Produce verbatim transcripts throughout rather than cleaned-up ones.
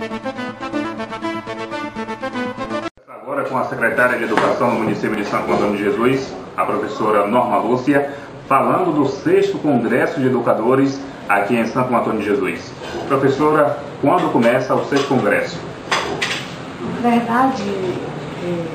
Agora com a secretária de Educação do município de Santo Antônio de Jesus, a professora Norma Lúcia, falando do sexto Congresso de Educadores aqui em Santo Antônio de Jesus. Professora, quando começa o sexto Congresso? Na verdade, é,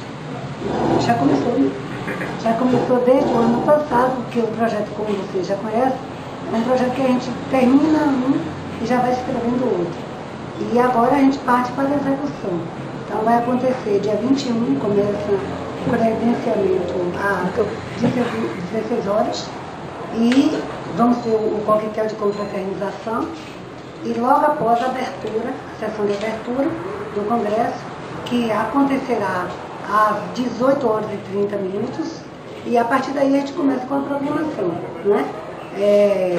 já começou, já começou desde o ano passado, porque o projeto, como vocês já conhecem, é um projeto que a gente termina um e já vai escrevendo outro. E agora a gente parte para a execução. Então vai acontecer dia vinte e um, começa o credenciamento às dezesseis horas e vamos ter o coquetel de confraternização e logo após a abertura, a sessão de abertura do Congresso, que acontecerá às dezoito horas e trinta minutos e a partir daí a gente começa com a programação, né? É,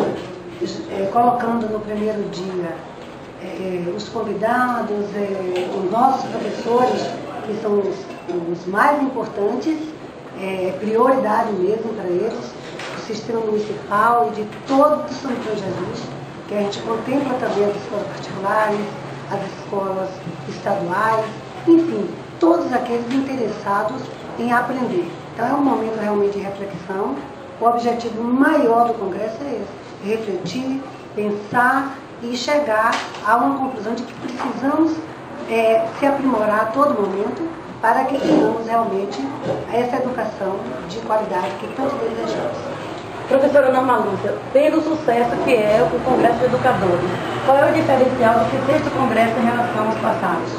é, colocando no primeiro dia É, os convidados, é, os nossos professores, que são os, os mais importantes, é, prioridade mesmo para eles, do sistema municipal e de todo o São Antônio de Jesus, que a gente contempla também as escolas particulares, as escolas estaduais, enfim, todos aqueles interessados em aprender. Então é um momento realmente de reflexão. O objetivo maior do Congresso é esse, refletir, pensar e chegar a uma conclusão de que precisamos é, se aprimorar a todo momento para que tenhamos realmente essa educação de qualidade que tanto desejamos. Professora Norma Lúcia, tendo o sucesso que é o Congresso de Educadores, qual é o diferencial desse sexto Congresso em relação aos passados?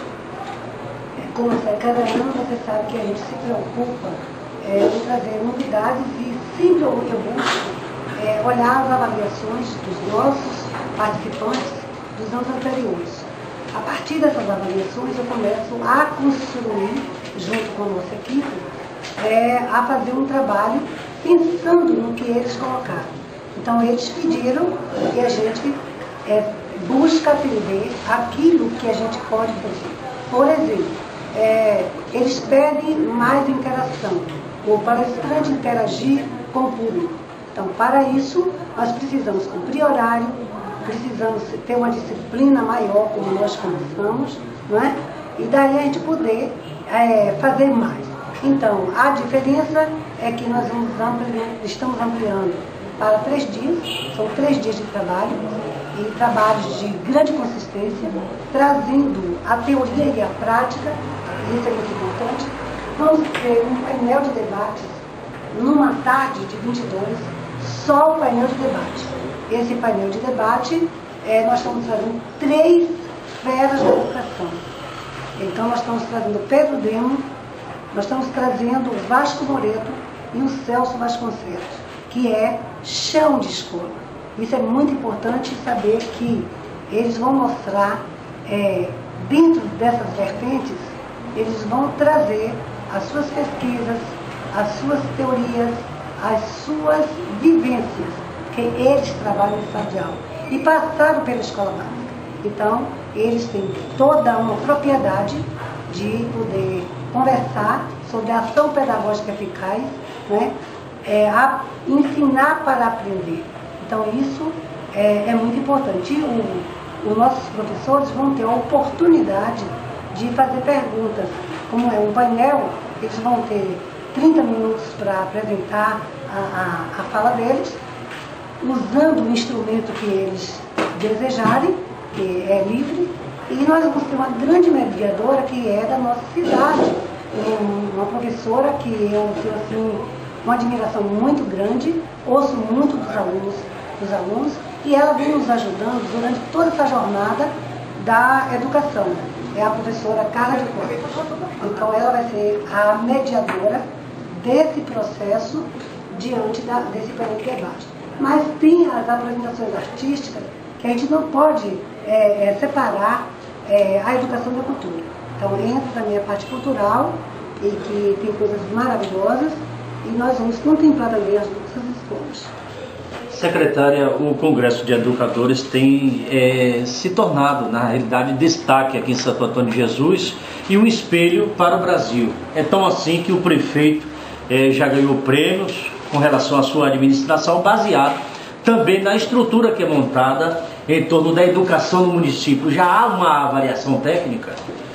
Como cada ano você sabe que a gente se preocupa é, em trazer novidades e sempre o que eu busco é olhar as avaliações dos nossos participantes dos anos anteriores. A partir dessas avaliações eu começo a construir, junto com a nossa equipe, é, a fazer um trabalho pensando no que eles colocaram. Então eles pediram que a gente é, busque atender aquilo que a gente pode fazer. Por exemplo, é, eles pedem mais interação, o palestrante interagir com o público. Então, para isso, nós precisamos cumprir horário, precisamos ter uma disciplina maior, como nós conversamos, não é? E daí a gente poder é, fazer mais. Então, a diferença é que nós vamos ampliando, estamos ampliando para três dias, são três dias de trabalho, e trabalhos de grande consistência, trazendo a teoria e a prática, isso é muito importante. Vamos ter um painel de debates, numa tarde de vinte e dois, só o painel de debate. Esse painel de debate, é, nós estamos trazendo três feras da educação. Então, nós estamos trazendo o Pedro Demo, nós estamos trazendo o Vasco Moreto e o Celso Vasconcelos, que é chão de escola. Isso é muito importante saber que eles vão mostrar, é, dentro dessas vertentes, eles vão trazer as suas pesquisas, as suas teorias, as suas vivências, que eles trabalham em sala de aula e passaram pela escola básica. Então, eles têm toda uma propriedade de poder conversar sobre a ação pedagógica eficaz, né? É, a ensinar para aprender. Então, isso é, é muito importante. E o, os nossos professores vão ter a oportunidade de fazer perguntas. Como é um painel, eles vão ter trinta minutos para apresentar a, a, a fala deles, usando o instrumento que eles desejarem, que é livre, e nós vamos ter uma grande mediadora que é da nossa cidade, uma professora que eu tenho assim, uma admiração muito grande, ouço muito dos alunos, dos alunos, e ela vem nos ajudando durante toda essa jornada da educação. É a professora Carla de Costa. Então ela vai ser a mediadora desse processo diante da, desse painel de debate. Mas tem as apresentações artísticas que a gente não pode é, é, separar é, a educação da cultura. Então entra também a parte cultural, e que tem coisas maravilhosas, e nós vamos contemplar também as nossas escolas. Secretária, o Congresso de Educadores tem é, se tornado, na realidade, destaque aqui em Santo Antônio de Jesus e um espelho para o Brasil. É tão assim que o prefeito é, já ganhou prêmios com relação à sua administração, baseado também na estrutura que é montada em torno da educação no município, já há uma avaliação técnica?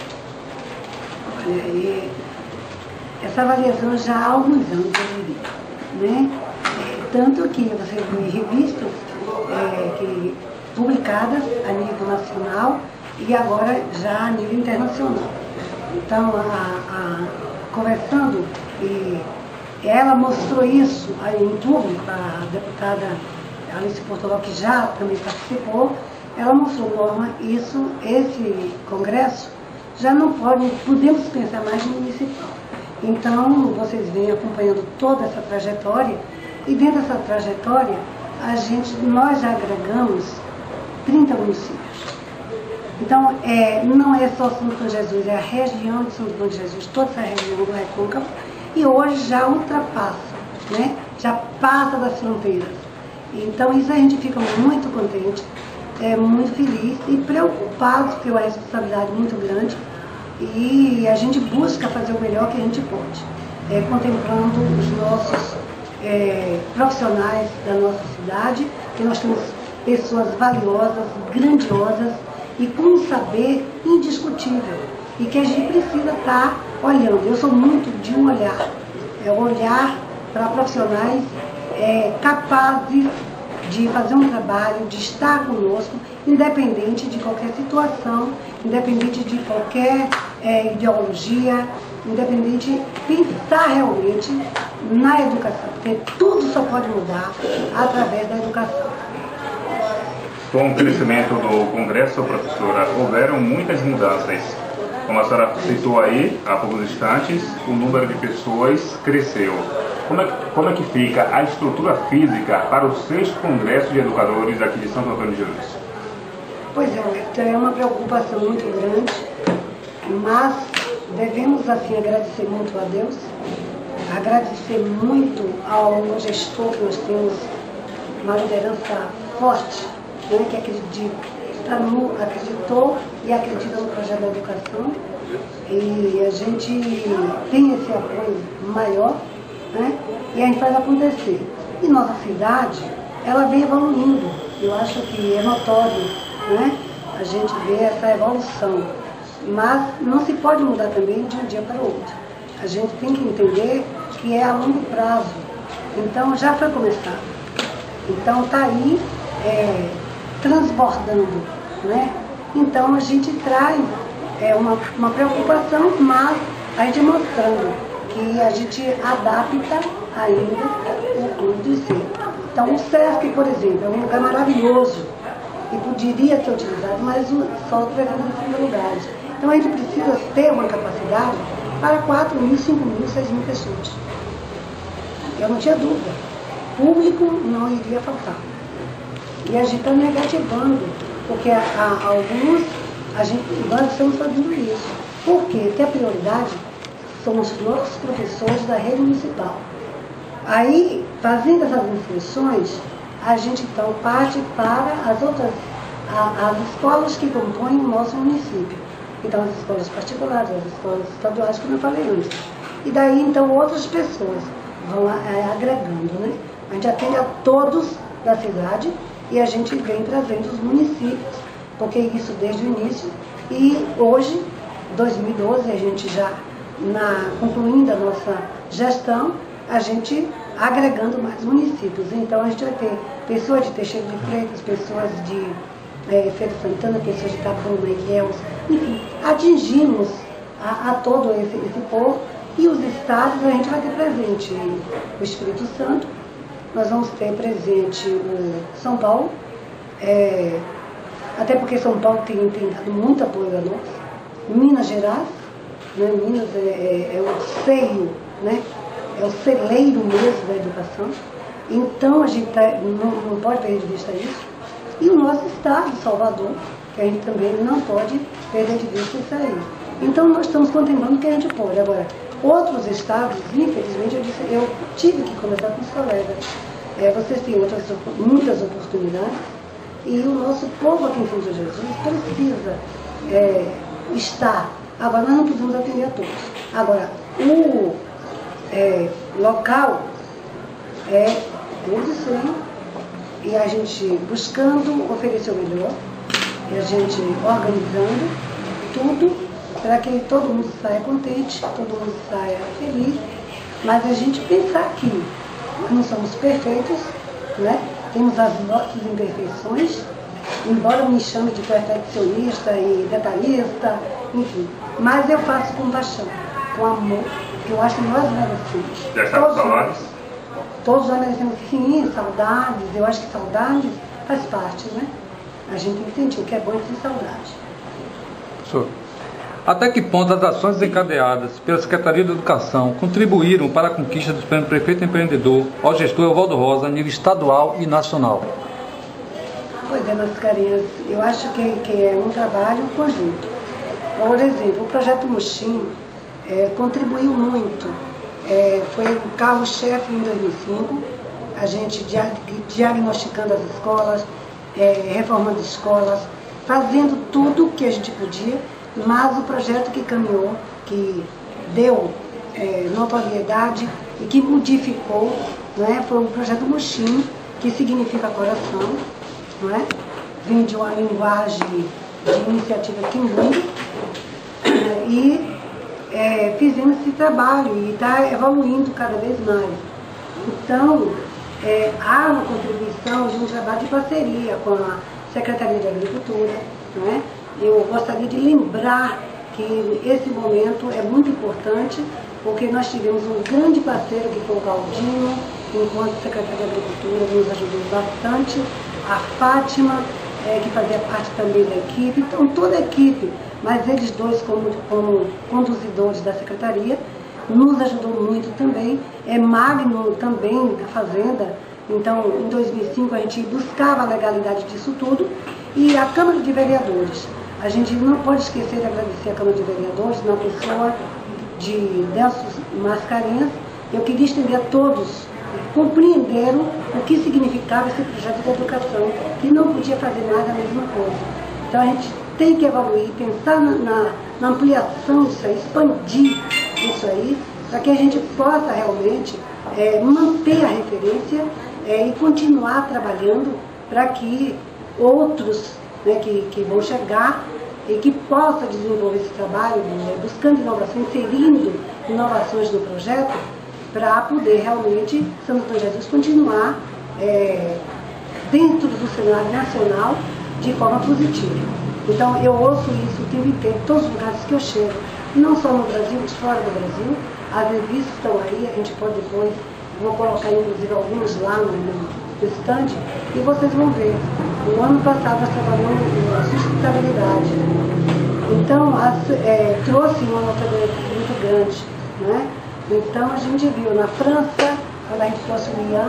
Olha, é, essa avaliação já há alguns anos, eu diria, né? É, tanto que você vê revistas é, que, publicadas a nível nacional e agora já a nível internacional. Então, a, a, conversando, e ela mostrou isso aí em público, a deputada Alice Portolão, que já também participou, ela mostrou, Norma, isso, esse congresso já não pode, podemos pensar mais no municipal. Então, vocês vêm acompanhando toda essa trajetória, e dentro dessa trajetória, a gente, nós já agregamos trinta municípios. Então, é, não é só São Antônio de Jesus, é a região de São Antônio de Jesus, toda essa região do Recôncavo, e hoje já ultrapassa, né? Já passa das fronteiras. Então, isso a gente fica muito contente, é, muito feliz e preocupado, porque é uma responsabilidade muito grande, e a gente busca fazer o melhor que a gente pode, é, contemplando os nossos é, profissionais da nossa cidade, que nós temos pessoas valiosas, grandiosas e com um saber indiscutível, e que a gente precisa estar olhando. Eu sou muito de um olhar, é olhar para profissionais é, capazes de fazer um trabalho, de estar conosco, independente de qualquer situação, independente de qualquer é, ideologia, independente de pensar realmente na educação, porque tudo só pode mudar através da educação. Com o crescimento do Congresso, professora, houveram muitas mudanças. Como a senhora citou aí, há poucos instantes, o número de pessoas cresceu. Como é, que, como é que fica a estrutura física para o sexto Congresso de Educadores aqui de Santo Antônio de Jesus? Pois é, é uma preocupação muito grande, mas devemos, assim, agradecer muito a Deus, agradecer muito ao gestor que nós temos, uma liderança forte, né, que acredita no, acreditou e acredita no projeto da educação, e a gente tem esse apoio maior, né, e a gente faz acontecer. E nossa cidade, ela vem evoluindo, eu acho que é notório, né, a gente vê essa evolução, mas não se pode mudar também de um dia para o outro. A gente tem que entender que é a longo prazo, então já foi começado, então está aí é, transbordando, né? Então a gente traz é, uma, uma preocupação, mas a gente mostrando que a gente adapta ainda o clube de ser. Então o SESC, por exemplo, é um lugar maravilhoso e poderia ser utilizado, mas só trezentos e cinquenta lugares. Então a gente precisa ter uma capacidade para quatro mil, cinco mil, seis mil pessoas. Eu não tinha dúvida, público não iria faltar. E a gente está negativando, porque a, a, alguns, a gente, nós estamos fazendo isso. Por quê? Porque a prioridade são os nossos professores da rede municipal. Aí, fazendo essas inscrições, a gente então parte para as outras, a, as escolas que compõem o nosso município. Então, as escolas particulares, as escolas estaduais, como eu falei antes. E daí, então, outras pessoas vão é, agregando, né? A gente atende a todos da cidade e a gente vem trazendo os municípios, porque isso desde o início. E hoje, dois mil e doze, a gente já, na, concluindo a nossa gestão, a gente agregando mais municípios. Então, a gente vai ter pessoas de Teixeira de Freitas, pessoas de é, Feira Santana, pessoas de Itabuna, Ilhéus, enfim, atingimos a, a todo esse, esse povo. E os estados, a gente vai ter presente o Espírito Santo, nós vamos ter presente o São Paulo, é, até porque São Paulo tem, tem dado muito apoio a nós, Minas Gerais, né, Minas é, é, é o seio, né, é o celeiro mesmo da educação, então a gente tá, não, não pode perder de vista isso, e o nosso estado, Salvador, que a gente também não pode perder de vista isso aí. Então nós estamos contemplando o que a gente pode. Agora, outros estados, infelizmente, eu, disse, eu tive que conversar com os colegas. É, vocês têm outras, muitas oportunidades e o nosso povo aqui em São Jesus precisa é, estar. Agora, nós não podemos atender a todos. Agora, o é, local é, eu disse, e a gente buscando oferecer o melhor, e a gente organizando tudo para que todo mundo saia contente, todo mundo saia feliz, mas a gente pensar que nós não somos perfeitos, né? Temos as nossas imperfeições, embora me chame de perfeccionista e detalhista, enfim, mas eu faço com paixão, com amor, que eu acho que nós merecemos. Já está com saudades? Todos nós merecemos, sim, saudades, eu acho que saudades faz parte, né? A gente tem que sentir o que é bom e ter saudade. Professor, até que ponto as ações desencadeadas pela Secretaria de Educação contribuíram para a conquista do prêmio Prefeito Empreendedor ao gestor Evaldo Rosa a nível estadual e nacional? Pois é, meus carinhos, eu acho que, que é um trabalho conjunto. Por exemplo, o projeto Muxim é, contribuiu muito, é, foi o carro-chefe em dois mil e cinco, a gente dia, diagnosticando as escolas, é, reformando escolas, fazendo tudo o que a gente podia, mas o projeto que caminhou, que deu é, notoriedade e que modificou, né, foi o projeto Muxim, que significa coração, não é? Vem de uma linguagem de iniciativa Quimbundo, e é, fizemos esse trabalho e está evoluindo cada vez mais. Então, é, há uma contribuição de um trabalho de parceria com a Secretaria de Agricultura, não é? Eu gostaria de lembrar que esse momento é muito importante, porque nós tivemos um grande parceiro que foi o Galdino, enquanto secretário de Agricultura, nos ajudou bastante, a Fátima, é, que fazia parte também da equipe, então toda a equipe, mas eles dois como, como conduzidores da secretaria, nos ajudou muito também, é Magno também da Fazenda, então em dois mil e cinco a gente buscava a legalidade disso tudo, e a Câmara de Vereadores. A gente não pode esquecer de agradecer a Câmara de Vereadores na pessoa de Delcio Mascarenhas. Eu queria estender a todos, compreenderam o que significava esse projeto de educação, que não podia fazer mais a mesma coisa. Então a gente tem que evoluir, pensar na, na, na ampliação disso aí, expandir isso aí, para que a gente possa realmente é, manter a referência é, e continuar trabalhando para que outros, né, que, que vão chegar e que possa desenvolver esse trabalho, né, buscando inovação, inserindo inovações no projeto, para poder realmente São Antônio de Jesus continuar é, dentro do cenário nacional de forma positiva. Então eu ouço isso o tempo inteiro, todos os lugares que eu chego, não só no Brasil, mas fora do Brasil. As revistas estão aí, a gente pode depois, vou colocar inclusive alguns lá no, no stand, e vocês vão ver. No ano passado nós trabalhamos na sustentabilidade. Então as, é, trouxe uma notabilidade muito grande, né? Então a gente viu na França, quando a gente trouxe o Ian,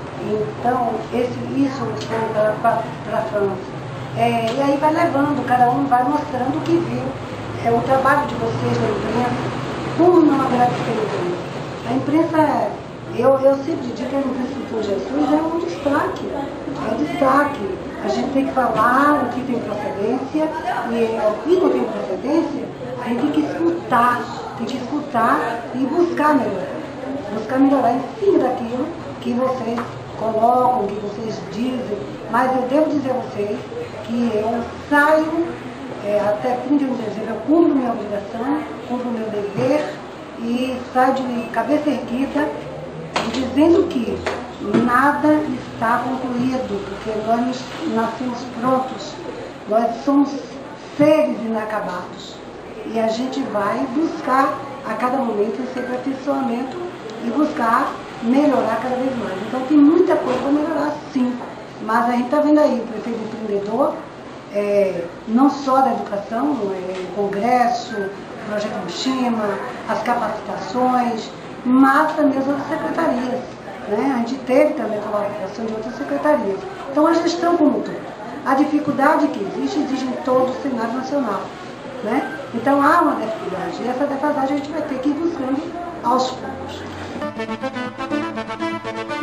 então esse, isso foi para a França. É, e aí vai levando, cada um vai mostrando o que viu. É, o trabalho de vocês na imprensa, como não agradecer. A imprensa, eu, eu sempre digo que a imprensa do São Jesus é um destaque, é um destaque. A gente tem que falar o que tem procedência, e o que não tem procedência, a gente tem que escutar, tem que escutar e buscar melhorar. Buscar melhorar em cima daquilo que vocês colocam, que vocês dizem, mas eu devo dizer a vocês que eu saio, é, até trinta e um de dezembro, eu cumpro minha obrigação, cumpro meu dever e saio de cabeça erguida, dizendo que nada está concluído, porque nós nascemos prontos, nós somos seres inacabados e a gente vai buscar a cada momento esse aperfeiçoamento e buscar melhorar cada vez mais. Então tem muita coisa para melhorar, sim, mas a gente está vendo aí o prefeito empreendedor, é, não só da educação, é, o congresso, o projeto Muxima, as capacitações, mas também as outras secretarias. Né? A gente teve também a colaboração de outras secretarias. Então a gestão como um todo. A dificuldade que existe, exige em todo o cenário nacional. Né? Então há uma defasagem, e essa defasagem a gente vai ter que ir buscando aos poucos.